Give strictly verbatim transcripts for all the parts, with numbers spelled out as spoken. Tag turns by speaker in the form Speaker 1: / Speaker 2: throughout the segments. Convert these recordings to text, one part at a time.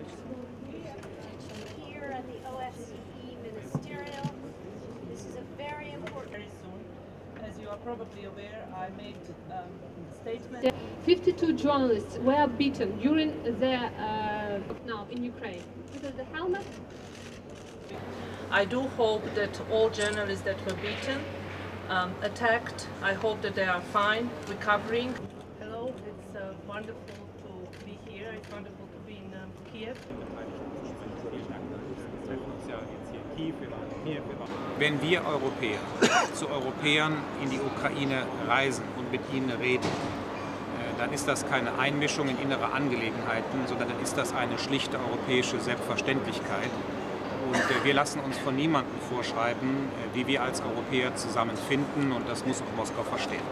Speaker 1: here at the O S C E ministerial. This is a very important.
Speaker 2: Very soon, as you are probably aware, I made um, a statement.
Speaker 3: fifty-two journalists were beaten during their uh, now in Ukraine. Because the helmet.
Speaker 2: I do hope that all journalists that were beaten, um, attacked, I hope that they are fine, recovering. Hello, it's uh, wonderful to be here. It's wonderful to be in um, Kiev.
Speaker 4: Wenn wir Europäer zu Europäern in die Ukraine reisen und mit ihnen reden, dann ist das keine Einmischung in innere Angelegenheiten, sondern dann ist das eine schlichte europäische Selbstverständlichkeit. Und wir lassen uns von niemandem vorschreiben, wie wir als Europäer zusammenfinden, und das muss auch Moskau verstehen.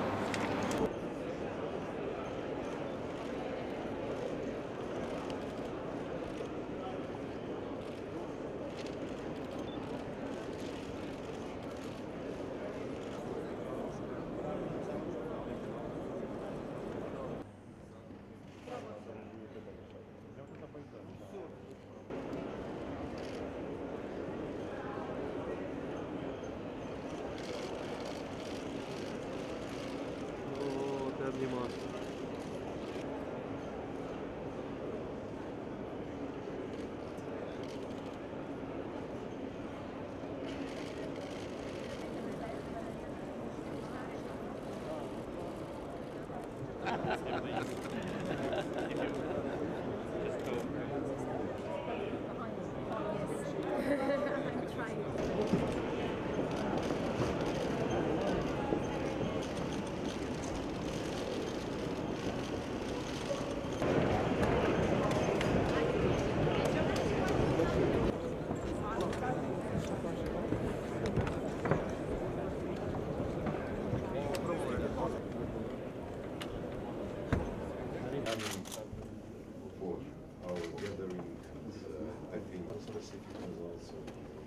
Speaker 5: For our gatherings, uh, I think specific was also